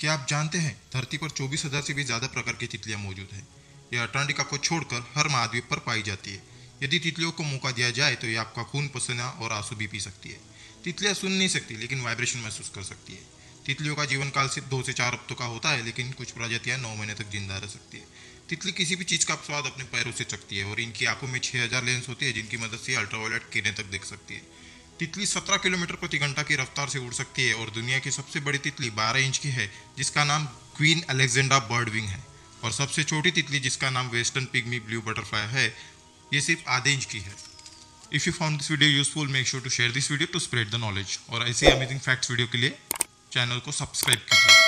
क्या आप जानते हैं धरती पर 24,000 से भी ज़्यादा प्रकार की तितलियां मौजूद हैं। यह अंटार्कटिका को छोड़कर हर महाद्वीप पर पाई जाती है। यदि तितलियों को मौका दिया जाए तो ये आपका खून, पसीना और आंसू भी पी सकती है। तितलियां सुन नहीं सकती लेकिन वाइब्रेशन महसूस कर सकती है। तितलियों का जीवन काल सिर्फ 2 से 4 हफ्तों का होता है, लेकिन कुछ प्रजातियां 9 महीने तक जिंदा रह सकती है। तितली किसी भी चीज़ का स्वाद अपने पैरों से चखती है और इनकी आंखों में 6,000 लेंस होती है जिनकी मदद से अल्ट्रावायलेट किरणें तक देख सकती है। तितली 17 किलोमीटर प्रति घंटा की रफ्तार से उड़ सकती है और दुनिया की सबसे बड़ी तितली 12 इंच की है जिसका नाम क्वीन अलेक्जेंड्रा बर्डविंग है। और सबसे छोटी तितली जिसका नाम वेस्टर्न पिग्मी ब्लू बटरफ्लाई है, ये सिर्फ आधे इंच की है। If you found this video useful, make sure to share this video to spread the knowledge. और ऐसे अमेजिंग फैक्ट्स वीडियो के लिए चैनल को सब्सक्राइब कीजिए।